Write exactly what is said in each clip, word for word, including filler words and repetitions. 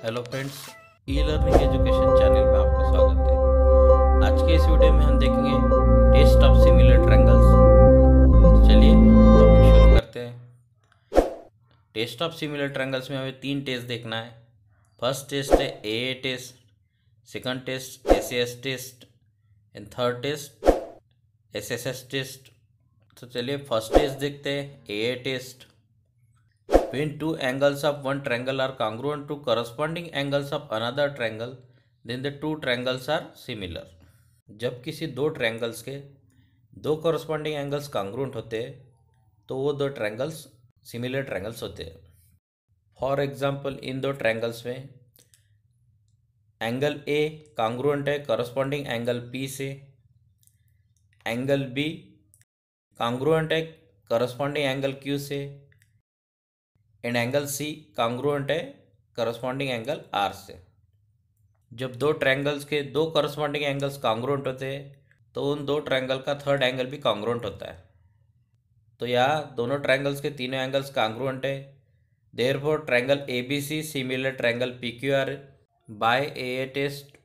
Hello friends, e learning education channel में आपका स्वागत है। आज के इस वीडियो में हम देखेंगे टेस्ट ऑफ सिमिलर ट्रायंगल्स। तो चलिए टॉपिक शुरू करते हैं। टेस्ट ऑफ सिमिलर ट्रायंगल्स में हमें तीन टेस्ट देखना है। फर्स्ट टेस्ट है A A test, second test S A S test and third test S S S test. तो चलिए फर्स्ट टेस्ट देखते हैं, A A test. When two angles of one triangle are congruent to corresponding angles of another triangle, then the two triangles are similar. जब किसी दो triangles के दो corresponding angles congruent होते हैं तो वो दो ट्रायंगल्स सिमिलर ट्रायंगल्स होते हैं। फॉर एग्जाम्पल, इन दो ट्रायंगल्स में एंगल ए congruent है corresponding एंगल पी से, एंगल बी congruent है corresponding एंगल क्यू से, एंड एंगल सी कॉन्ग्रुएंट है करस्पॉन्डिंग एंगल आर से। जब दो ट्रायंगल्स के दो करस्पॉन्डिंग एंगल्स कॉन्ग्रुएंट होते हैं तो उन दो ट्रायंगल का थर्ड एंगल भी कॉन्ग्रुएंट होता है। तो यहाँ दोनों ट्रायंगल्स के तीनों एंगल्स कॉन्ग्रुएंट है। Therefore triangle A B C similar triangle P Q R by A A test.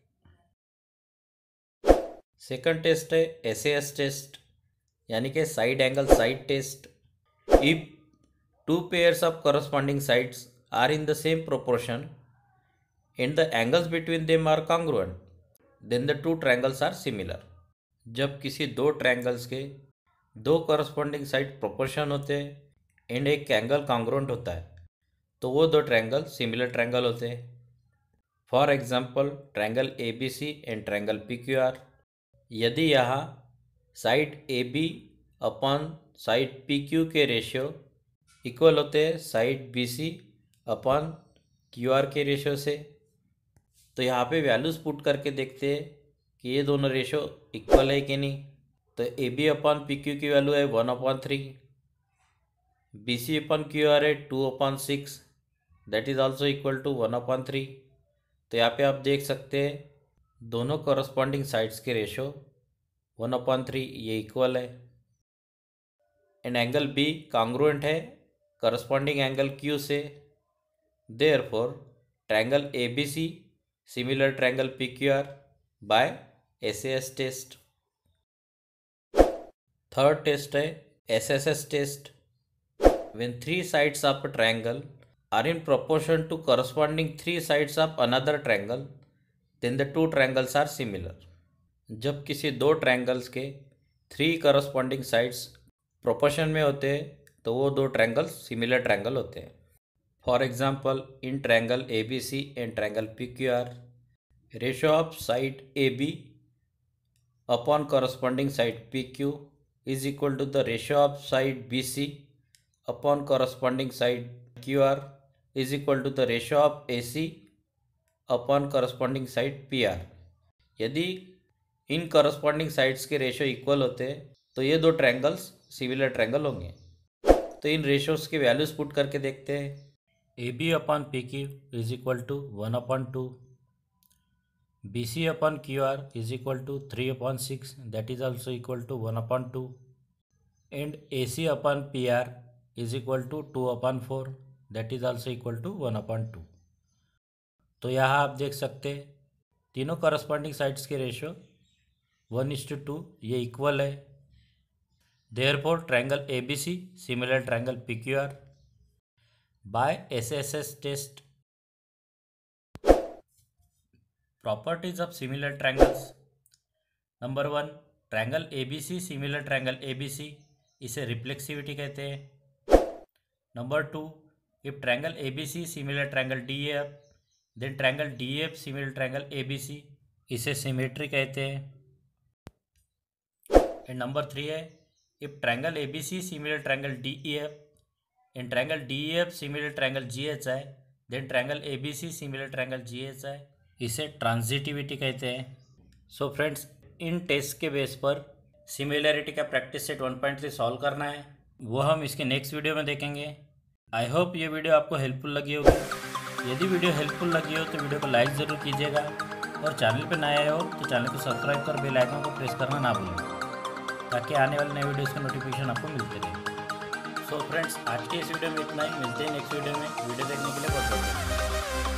Second test है एस ए एस टेस्ट, यानी कि side angle side test. If two pairs of corresponding sides are in the same proportion and the angles between them are congruent, then the two triangles are similar. जब किसी दो triangles के दो corresponding side proportion होते हैं and एक angle congruent होता है तो वो दो ट्रायंगल सिमिलर ट्रायंगल होते हैं। For example, triangle A B C and triangle P Q R. यदि यहाँ side A B upon side P Q के रेशियो इक्वल होते हैं side B C upon Q R के रेशो से, तो यहाँ पे वैल्यूज़ पुट करके देखते हैं कि ये दोनों रेशो इक्वल है कि नहीं। तो A B upon P Q की वैल्यू है one upon three, B C upon Q R है two upon six, that is also equal to one upon three. तो यहाँ पे आप देख सकते हैं दोनों कॉरस्पॉन्डिंग साइड्स के रेशो वन अपॉन थ्री ये इक्वल है। एंड एंगल बी कॉन्ग्रुएंट है करस्पॉन्डिंग एंगल क्यू से। Therefore triangle A B C similar triangle P Q R by S A S test. Third test है S S S test. When three sides of a triangle are in proportion to corresponding three sides of another triangle, then the two triangles are similar. जब किसी दो triangles के three corresponding sides proportion में होते हैं तो वो दो ट्रायंगल्स सिमिलर ट्रायंगल होते हैं। For example, in triangle A B C and triangle P Q R, ratio of side A B upon corresponding side P Q is equal to the ratio of side B C upon corresponding side Q R is equal to the ratio of A C upon corresponding side P R. यदि इन corresponding sides के ratio equal होते हैं तो ये दो triangles similar triangle होंगे। तो इन रेशियोज के वैल्यूज पुट करके देखते हैं। A B upon P Q is equal to one upon two, B C upon Q R is equal to three upon six, that is also equal to one upon two, and A C upon P R is equal to two upon four, that is also equal to one upon two. तो यहाँ आप देख सकते हैं तीनों corresponding sides के ratio one is to two ये equal है। Therefore, triangle A B C similar triangle P Q R by S S S test. Properties of similar triangles. Number one, triangle A B C similar triangle A B C इसे reflexivity कहते हैं। Number two, if triangle A B C similar triangle D E F, then triangle D E F similar triangle A B C इसे symmetry कहते हैं। And number three है, if triangle A B C similar triangle D E F and triangle D E F similar triangle G H I, then triangle A B C similar triangle G H I इसे transitivity कहते हैं। So friends, इन test के base पर similarity का practice set one point three solve करना है, वो हम इसके नेक्स्ट वीडियो में देखेंगे। आई होप ये वीडियो आपको हेल्पफुल लगी होगी। यदि वीडियो हेल्पफुल लगी हो तो वीडियो को लाइक ज़रूर कीजिएगा और चैनल पर नए आए हो तो चैनल को सब्सक्राइब कर बेल आइकन को प्रेस करना ना भूलें ताकि आने वाले नए वीडियोज़ का नोटिफिकेशन आपको मिलते रहे। सो फ्रेंड्स, आज के इस वीडियो में इतना ही। मिलते हैं नेक्स्ट वीडियो में। वीडियो देखने के लिए बहुत बहुत धन्यवाद।